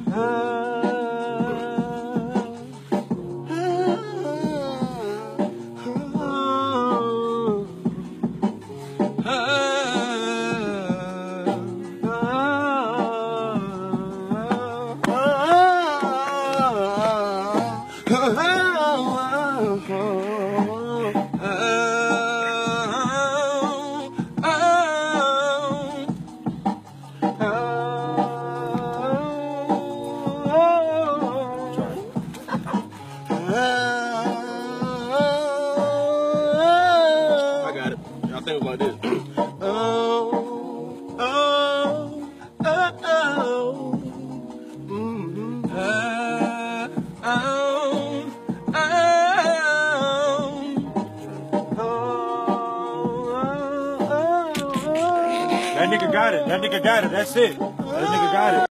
I got it. Y'all think about this. That nigga got it. That nigga got it. That's it. That nigga got it.